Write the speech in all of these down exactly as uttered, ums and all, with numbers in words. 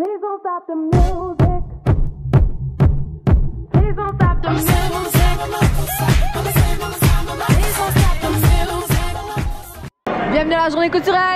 Please don't stop the music. Please don't stop the music. Please don't stop the music. Bienvenue à la journée culturelle.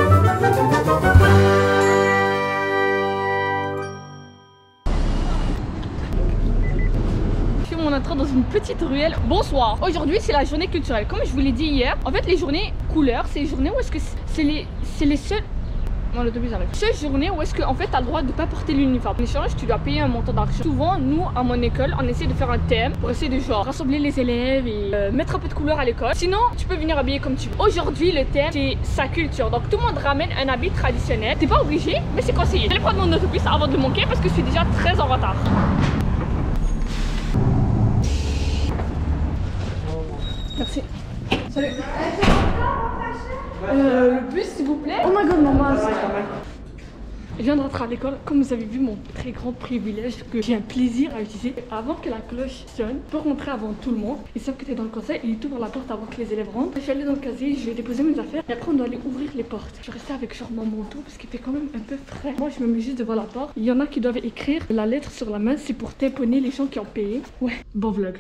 Je fais mon intro dans une petite ruelle. Bonsoir. Aujourd'hui c'est la journée culturelle. Comme je vous l'ai dit hier, en fait les journées couleurs, c'est les journées où est-ce que c'est les, c'est les seules... Non, l'autobus arrive. Seule journée où est-ce que en fait t'as le droit de pas porter l'uniforme. En échange, tu dois payer un montant d'argent. Souvent, nous à mon école, on essaie de faire un thème pour essayer de genre rassembler les élèves et euh, mettre un peu de couleur à l'école. Sinon, tu peux venir habiller comme tu veux. Aujourd'hui, le thème c'est sa culture. Donc tout le monde ramène un habit traditionnel. T'es pas obligé, mais c'est conseillé. Je vais prendre mon autobus avant de manquer parce que je suis déjà très en retard. Merci. Salut. Euh, le bus s'il vous plaît. Oh my god maman. Je viens de rentrer à l'école. Comme vous avez vu mon très grand privilège que j'ai un plaisir à utiliser. Avant que la cloche sonne, je peux rentrer avant tout le monde. Ils savent que tu es dans le conseil, il t'ouvre la porte avant que les élèves rentrent. Je vais aller dans le casier, je vais déposer mes affaires et après on doit aller ouvrir les portes. Je vais rester avec genre mon manteau parce qu'il fait quand même un peu frais. Moi je me mets juste devant la porte. Il y en a qui doivent écrire la lettre sur la main, c'est pour tamponner les gens qui ont payé. Ouais, bon vlog.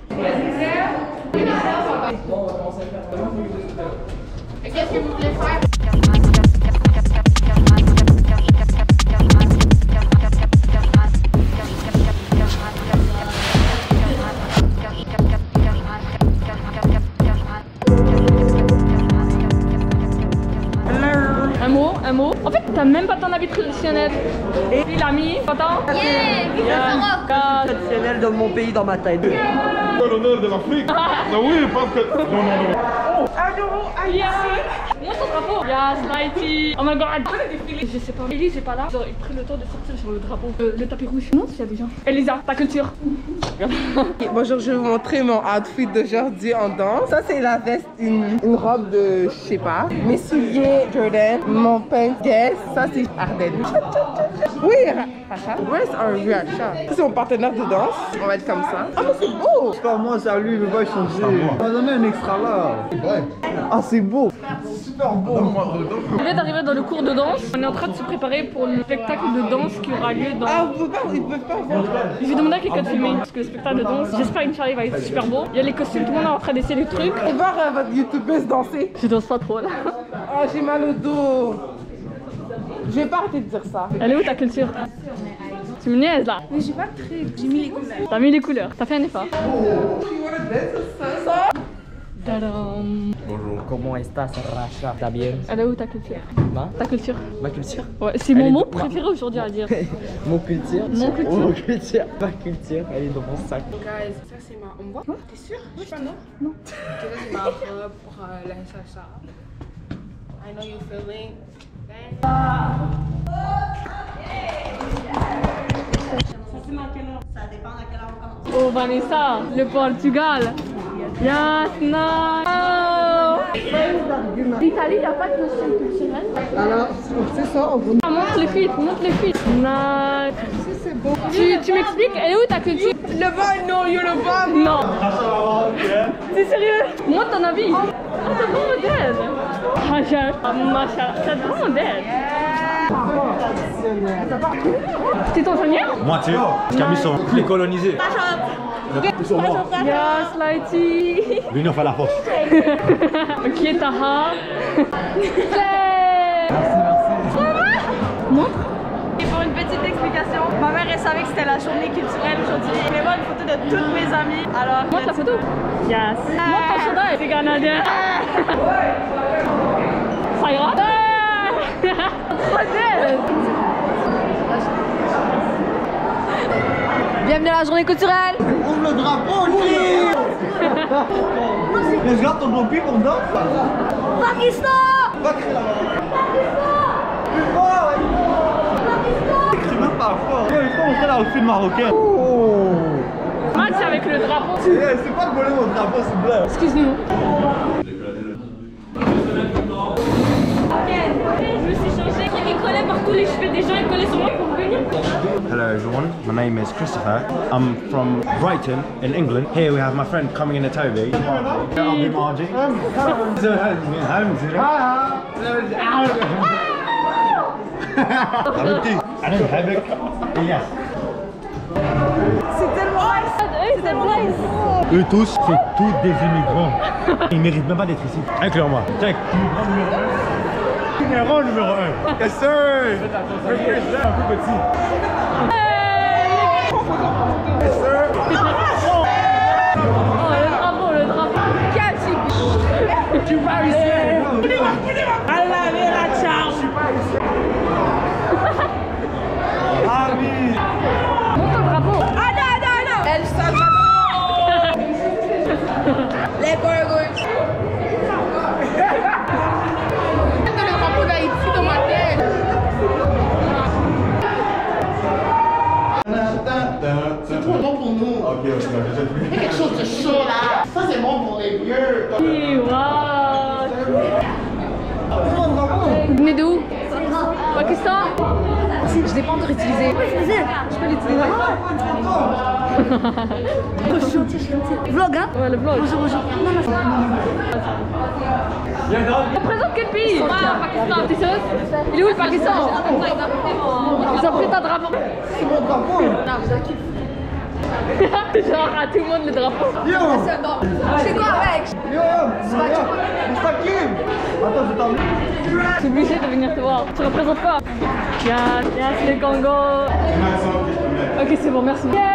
Qu'est-ce que vous voulez faire? Un mot, un mot. En fait, t'as même pas ton habit traditionnel. Et puis l'ami, t'entends? Yeah, vive yeah. Traditionnel de mon pays dans ma tête. L'honneur de l'Afrique. Non oui, parce que... Non, non, non. Oh, yeah. Moi ton drapeau. Yes, Lighty. Oh my god. Je sais pas. Elise est pas là. Ils ont pris le temps de sortir sur le drapeau. Euh, le tapis rouge. Non, s'il y a des gens. Elisa, ta culture. Bonjour, je vais vous montrer mon outfit d'aujourd'hui en danse. Ça, c'est la veste, une, une robe de, je sais pas. Mes souliers Jordan, mon pain Guess. Ça, c'est Ardennes. Oui, Racha. Where's our Racha? Ça, c'est mon partenaire de danse. On va être comme ça. Ah, mais c'est beau! C'est pas moi, c'est à lui, il veut pas changer. On va donner un extra là. Ouais. Ah, c'est beau. Super beau. On vient d'arriver dans le cours de danse. On est en train de se préparer pour le spectacle de danse qui aura lieu dans... Ah, on peut pas, ils peuvent pas voir. Je vais demander à quelqu'un de filmer parce que le spectacle de danse, j'espère qu'Inch'Allah il va être super beau. Il y a les costumes, tout le monde est en train d'essayer les trucs. On va voir euh, votre youtubeuse danser. Je danse pas trop là. Ah, j'ai mal au dos. Je vais pas arrêter de dire ça. Elle est où ta culture? Tu me niaises là? Mais j'ai pas très... J'ai mis les couleurs. T'as mis les couleurs, t'as fait un effort. Ça? Tadam. Bonjour. Comment estás, Racha? ¿Está bien? Elle est où ta culture? Ma? Ta culture? Ma culture? Ouais, c'est Elle mon est mot de- préféré aujourd'hui à dire. Mon culture? Mon culture. Mon culture. Ma culture, elle est dans mon sac. Guys, ça c'est ma... On me voit? T'es sûr? Je suis pas non? Non. Ok, ça c'est ma robe pour euh, la salsa. I know you feeling. Oh Vanessa, le Portugal. Yasna. Oh. L'Italie, il n'y a pas de notion culturelle. Alors, c'est ça, on vous... Ah, montre les filles, montre les filles. Nice. C'est beau. Tu, tu m'expliques, elle est où ta culture? Le bas, non, you le bas. Non. C'est sérieux? Montre ton avis. Ah, t'es vraiment modèle. Ah, j'ai un... Machallah, t'es vraiment modèle. T'es tanzanien? Moitié. Camisson. Les colonisés. Sur moi. Yes, Lighty. L'union fait la force. Ok, Taha. Montre. Et pour une petite explication, ma mère elle savait que c'était la journée culturelle aujourd'hui. Elle voulait voir une photo de toutes mes amies. Alors, Montre la photo. Yes. Montre ton chandail. C'est canadien. Ça ira? Modèle. Bienvenue à la journée culturelle. Ouvre le drapeau, lui. Laisse garde ton drapeau pour danser. Pakistan. Va crier là-bas. Plus fort. Écris même pas fort. Il faut montrer la outfit marocaine. Oh. Match avec le drapeau. C'est pas de voler mon drapeau, s'il vous plaît. Excuse-nous. Je me suis changée. Il collait partout les cheveux des gens. Il collait sur moi pour venir. Hello everyone, my name is Christopher. I'm from Brighton in England. Here we have my friend coming in the Toby. I'll be Margie. حبيبتي انا بحبك Elias. C'est tellement nice. C'est tellement nice. Eux tous, c'est tous des immigrants. Ils méritent même pas d'être ici. Incluant-moi. Check. Numéro numéro un. Yes sir. Un peu petit. Yes sir. Oh, le drapeau, le drapeau. Catchy. Je suis pas ici. Allah, viens la charge. Je suis pas ici. Ah oui. Monte le drapeau. Ah non, non, non. El Salvador. Les Gorgos. Le drapeau d'Haïti dans ma tête. C'est trop bon pour nous. Ok, ok, j'achète plus. Quelque chose de chaud là. Ça c'est bon pour les vieux. Waouh. Vous venez de où? Pakistan? Je l'ai pas encore utilisé. Je peux l'utiliser. Vlog hein? Ouais, le vlog. Bonjour, bonjour. Ça représente quel pays? Ah, Pakistan. T'es sérieuse? Il est où le Pakistan? Ils ont pris ta drapeau. C'est mon drapeau. Genre à tout le monde le drapeau. Yo. C'est quoi avec? Yo. Mustaqim. Attends, je t'en Je suis obligée de venir te voir. Tu représentes quoi? Yes, yes, le Congo. Ok, c'est bon, merci. Yes.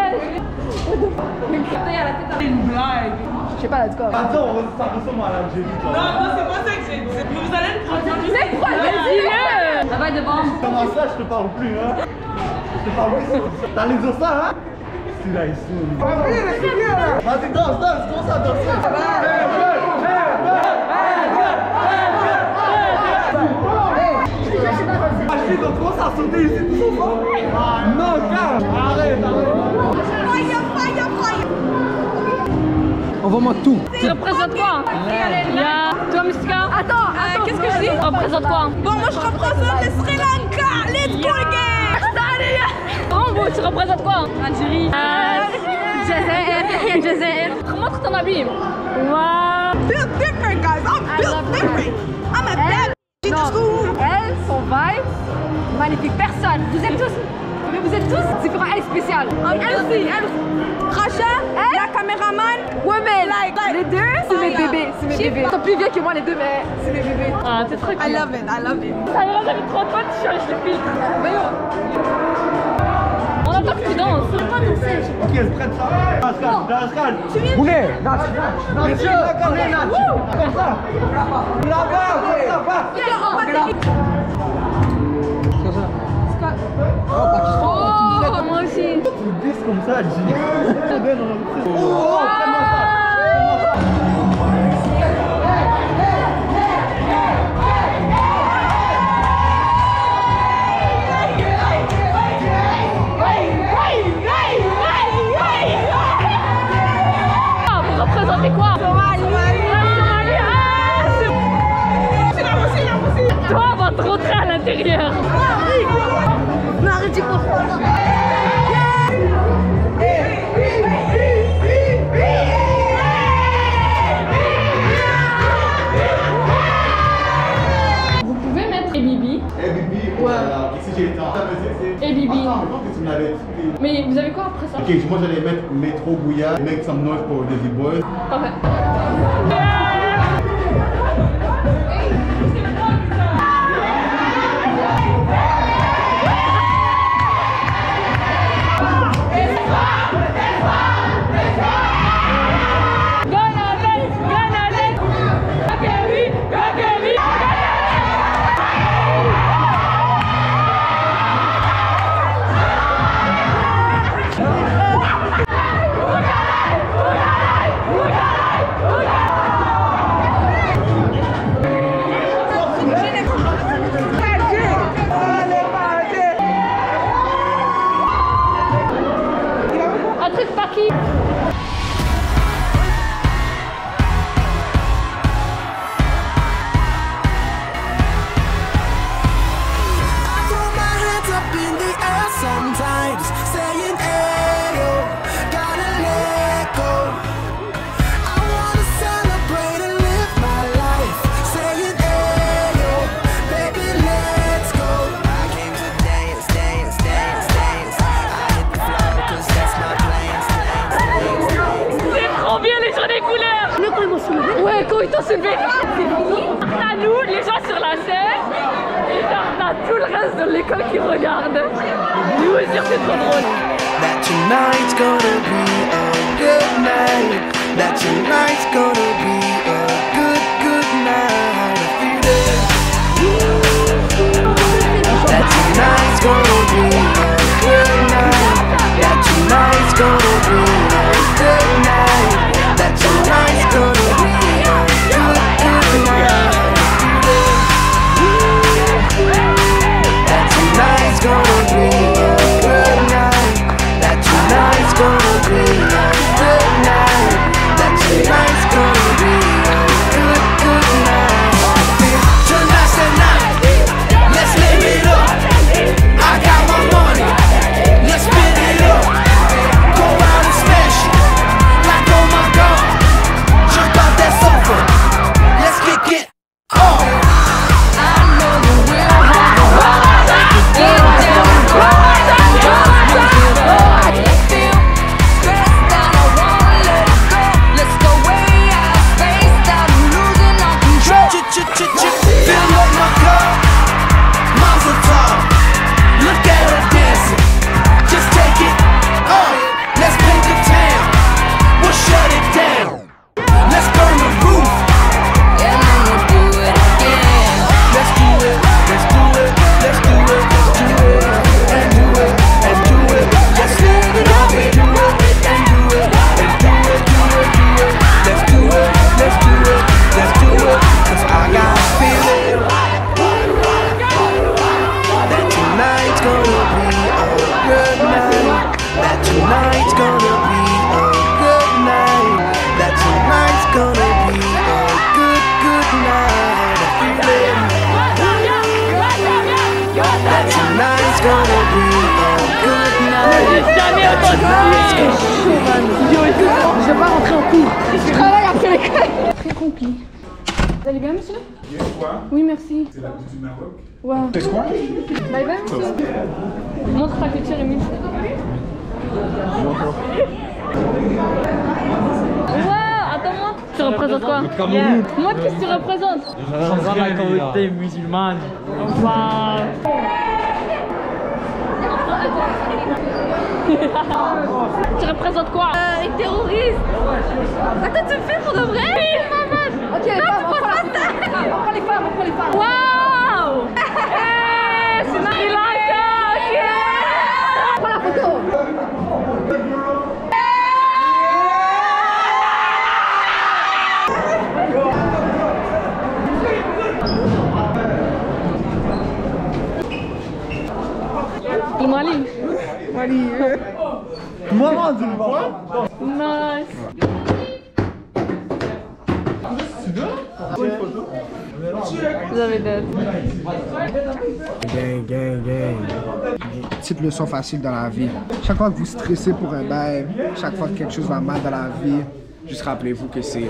Une blague. Je sais pas, let's go. Attends, ça ressemble à l'Algérie. Non, non, c'est pas ça que j'ai dit. Mais vous allez le prendre. Mais quoi? Vas-y-le. Ça va devant. Comment ça, je te parle plus, hein? Je te parle plus. T'as les os ça, hein? Celui-là, il saoule. Vas-y, danse, danse, commence à danser. Achille, donc commence à sauter ici tout ensemble. Non, calme, arrête, arrête. Envoie-moi tout. Tu représentes quoi? Là. Toi, Mystica? Attends, qu'est-ce que je dis? Tu représentes quoi? Bon, moi je représente le Sri Lanka. Let's go, gang. Bravo, tu représentes quoi? Algérie. Jazair. Jazair. Montre ton habit. Waouh. Built different, guys. I'm built different. I'm a bad bitch in school. Elle, son vibe, magnifique. Personne. Vous êtes tous, mais vous êtes tous différents. Elle est spéciale. Elle aussi, elle aussi. Racha, la caméraman. Ouais, mais Like, like. les deux, c'est mes bébés. C'est mes bébés. Ils sont plus vieux que moi, les deux, mais c'est mes bébés. Ah, t'es très cool. I love it, I love it. Ça ira, j'avais trop de potes, tu changes le filtre. On attend que tu danses. Ok, je prête ça. Pascal, Pascal. Boulet. Monsieur, comme ça. Comme ça. Là-bas, comme ça, va. Oh, moi aussi. Tu me dis comme ça, G. Oh, prends-moi ça. Ah, vous représentez quoi? Somalie. Somalie. Ah, c'est... Toi, on va te rentrer à l'intérieur. Non, arrête, tu peux. Vous pouvez mettre Ebibi. Ebibi, voilà. Ici j'ai le temps. Ebibi. Attends, mais je pense que tu me l'avais expliqué. Mais vous avez quoi après ça? Ok, moi j'allais mettre Metro Bouya, make some noise pour Desi Boys. Parfait. Un truc par qui? Sometimes saying, hey, yo, gotta let go. I wanna celebrate and live my life. Saying, hey, yo, baby, let's go. I came to se fait. T'as nous, les gens sur la scène, et genre t'as tout le reste de l'école qui regarde. Nous aussi, c'est trop drôle. That tonight's gonna be a good night. That tonight's gonna be a good, good night. I feel it. That tonight's gonna be a good night. That tonight's gonna be a good night. That tonight's gonna be a good, good night. That tonight's gonna be a good night. That tonight's gonna be a good night. That tonight's gonna be a good, good night. Tonight's the night. Let's live it up. I got my money. Let's spin it up. Go out and smash it. Like oh my God. Jump out that sofa. Let's kick it off. I know you will have a ride. Get down and ride. I feel stressed and I wanna let it go. Let's go way out of space. I'm losing all control. Fill up my cup. Mazel tov. Look at her dancing. Just take it off. Let's paint the town. We'll shut it down. Let's burn the roof. And then we'll do it again. Let's do it. Let's do it. Let's do it. Let's do it. And do it. And do it. Let's live it up and do it. And do it. And do it. Do it. Do it. Let's do it. Let's do it. Let's do it. Cause I got a feeling that tonight's gonna be a good night. That tonight's gonna be a good night. That tonight's gonna be a good, good night. I feel it. That tonight's gonna be a good night. Jamais That tonight's gonna be a good. Je vais pas rentrer en cours. Je travaille après l'école. Très compliqué. Vous allez bien, monsieur? Oui, merci. C'est la coupe du Maroc. Ouais. C'est quoi? Bye bye, monsieur. Montre ta culture, Emile. Wow, attends-moi. Tu représentes quoi? Moi, qu'est-ce que tu représentes? Je représente la communauté musulmane. Waouh. Tu représentes quoi? Euh, les terroristes. Attends, tu me fais pour de vrai? Oui, maman. Ok, les femmes, on prend la photo. On prend les femmes, on prend les femmes. Waouh. Eh, c'est Sri Lanka, ok. On prend la photo. Le Mali. Mali. Maman, tu le vois? Nice. Vous avez d'aide. Gang, gang, gang. Petite leçon facile dans la vie. Chaque fois que vous stressez pour un bail, chaque fois que quelque chose va mal dans la vie, juste rappelez-vous que c'est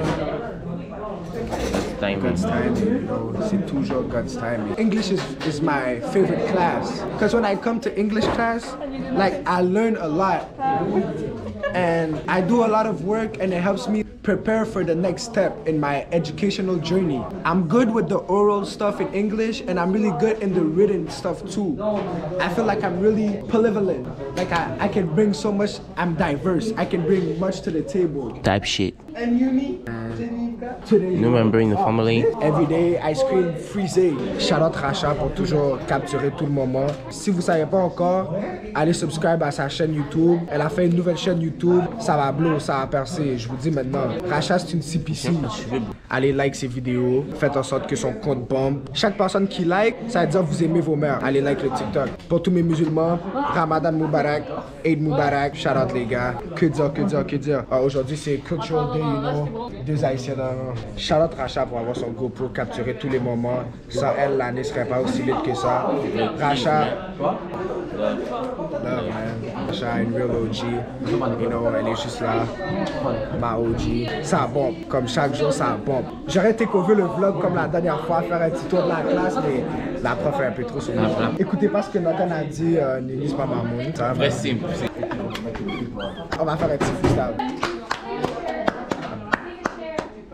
God's timing, you know, c'est toujours God's timing. English is, is my favorite class because when I come to English class, like I learn a lot and I do a lot of work and it helps me prepare for the next step in my educational journey. I'm good with the oral stuff in English and I'm really good in the written stuff too. I feel like I'm really polyvalent. Like I, I can bring so much, I'm diverse. I can bring much to the table. Type shit. And uni? Today, New member in the family. Every day, ice cream, freezing. Shout out Racha pour toujours capturer tout le moment. Si vous ne savez pas encore, allez subscribe à sa chaîne YouTube. Elle a fait une nouvelle chaîne YouTube. Ça va blow, ça va percer. Je vous dis maintenant. Racha, c'est une C P C. Allez like ses vidéos. Faites en sorte que son compte bombe. Chaque personne qui like, ça veut dire que vous aimez vos mères. Allez like le TikTok. Pour tous mes musulmans, Ramadan Moubarak, Eid Moubarak. Shout out les gars. Que dire, que dire, que dire. Ah, aujourd'hui, c'est Cultural Day, you know. Deux Haïtiens dans Shout out Racha pour avoir son GoPro, capturer tous les moments. Sans elle, l'année serait pas aussi vite que ça. Racha, love man. Racha, une real O G. You know, elle est juste là. Ma O G. Ça bombe. Comme chaque jour, ça bombe. J'aurais takeover le vlog comme la dernière fois, faire un petit tour de la classe, mais la prof est un peu trop sur moi. Écoutez pas ce que Nathan a dit, euh, Nénis, pas Mamoun. Très simple. On va faire un petit freestyle.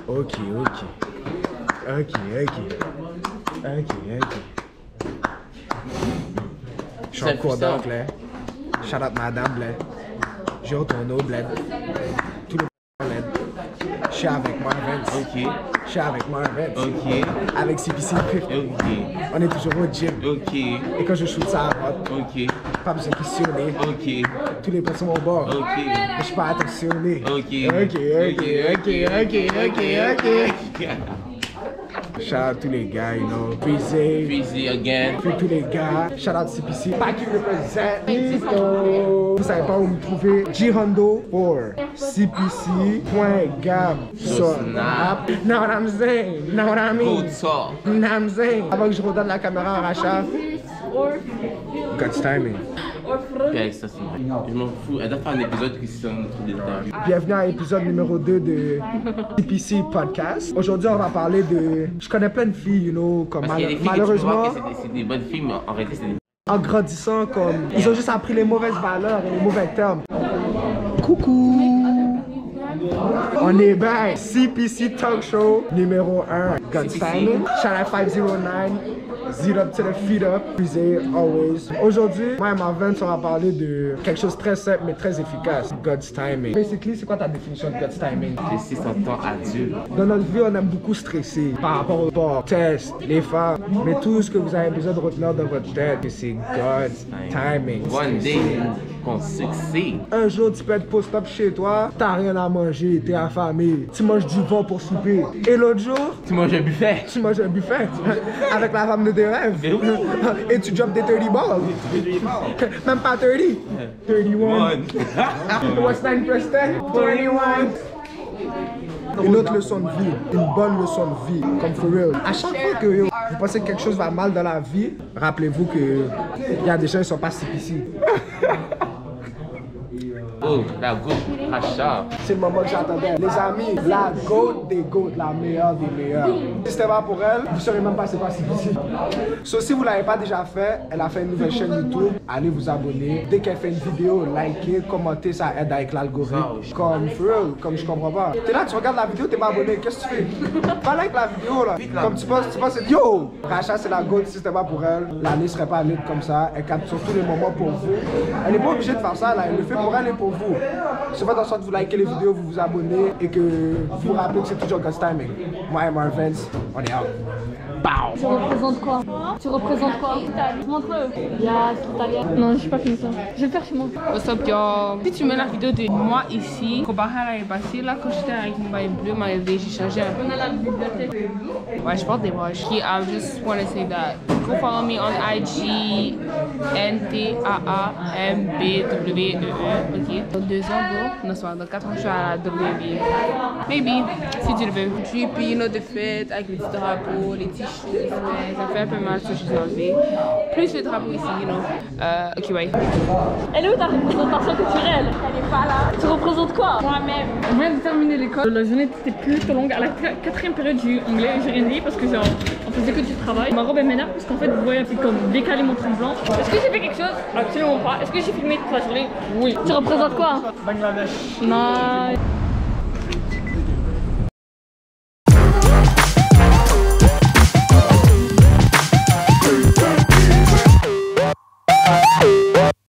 Ok, ok. Ok, ok. Ok, ok. Je suis en cours d'anglais. Shout out madame, bled. J'ai retourné au bled. Tout le bled. Je suis avec Marvin. Ok. Je suis avec Marvin. Ok. Avec C P C. Ok. On est toujours au gym. Ok. Et quand je shoot ça à droite, Ok. pas besoin de questionner. Ok. Tous les points sont au bord. Ok. Mais je suis pas attentionné. Ok. Ok, ok, ok, ok, ok, ok. Shout out tous les gars, you know. Freezy. Freezy again. Puis tous les gars. Shout out C P C. Pack you represent. Nico. Vous savez pas où me trouver? G Hondo pour C P C point gab sur Snap. Know what I'm saying? Know what I mean? Good talk. Know what I'm saying? Avant que je redonne la caméra à Racha. God's timing. Avec ça, c'est vrai. Je m'en fous. Elle doit faire un épisode qui c'est notre détail. Bienvenue à l'épisode numéro deux de C P C Podcast. Aujourd'hui, on va parler de... Je connais plein de filles, you know, comme Parce qu'il y a des mal- filles malheureusement, que tu vois que c'est des, c'est des bonnes filles, mais en réalité, c'est des... en grandissant, comme... Ils ont juste appris les mauvaises valeurs et les mauvais termes. Coucou! On est back! C P C Talk Show numéro un. God's timing. Channel cinq zéro neuf. Zero up to the feet up. Freezy, always. Aujourd'hui, moi et Marvin, on va parler de quelque chose de très simple mais très efficace. God's timing. Basically, c'est quoi ta définition de God's timing? Laisser son temps adulte. Dans notre vie, on aime beaucoup stresser par rapport au sport, test, les femmes. Mais tout ce que vous avez besoin de retenir dans votre tête, c'est God's timing. One day, qu'on succède. Un jour, tu peux être post-up chez toi, t'as rien à manger, t'es affamé, tu manges du vent pour souper. Et l'autre jour, Tu manges un buffet. tu manges un buffet avec la femme de tes rêves. Et tu drops des thirty balls. Même pas thirty. thirty-one. What's nine plus ten? twenty-one. Une autre leçon de vie, une bonne leçon de vie, comme for real. À chaque fois que yo, vous pensez que quelque chose va mal dans la vie, rappelez-vous que il y a des gens qui sont pas C P C. Oh, la goutte, Racha. C'est le moment que j'attendais. Les amis, la GOAT des GOAT, la meilleure des meilleures. Si c'était pas pour elle, vous ne saurez même pas c'est pas C P C. So, si vous ne l'avez pas déjà fait, elle a fait une nouvelle chaîne YouTube. Allez vous abonner. Dès qu'elle fait une vidéo, likez, commentez, ça aide avec l'algorithme. Comme for real, comme je comprends pas. T'es là, tu regardes la vidéo, t'es pas abonné, qu'est-ce que tu fais? Pas like la vidéo là. Comme tu penses, tu penses, yo! Racha, c'est la GOAT, si c'était pas pour elle, l'année serait pas libre comme ça. Elle capture tous les moments pour vous. Elle n'est pas obligée de faire ça là, elle le fait pour elle et pour vous. Je fais en sorte que vous likez les vidéos, vous vous abonnez et que vous vous rappelez que c'est toujours God's timing. Moi et Marvin, on est out. Bow! Tu représentes quoi? Tu représentes quoi? Montre-le. Yes, italien. Non, j'ai pas fini ça. Je vais le faire chez moi. What's up, y'all? Si tu mets la vidéo de moi ici, comparé à l'année passée, là, quand j'étais avec mon bail bleu, ma j'ai changé un peu. On a la bibliothèque. Ouais, je porte des watches. I just want to say that. Go follow me on I G, N T A A M B W E E, ok? Dans deux ans, bro. Non, soit dans quatre ans, je suis à la W B. Maybe, si tu le veux. Puis, puis, une autre fête avec les petits drapeaux, les petits shoes, ouais, ça fait un peu mal, ce que je suis enlevé. Plus le drapeau ici, you know. Euh, ok, ouais. Elle est où ta représentation culturelle? Elle est pas là. Tu représentes quoi? Moi-même. On vient de terminer l'école. La journée était plutôt longue. À la quatrième période, j'ai eu anglais. J'ai rien dit parce que genre, on faisait que du travail. Ma robe elle m'énerve parce qu'en fait, vous voyez, c'est comme décaler mon trou blanc. Est-ce que j'ai fait quelque chose? Absolument pas. Est-ce que j'ai filmé toute la journée? Oui. Tu représentes quoi? Bangladesh. Non.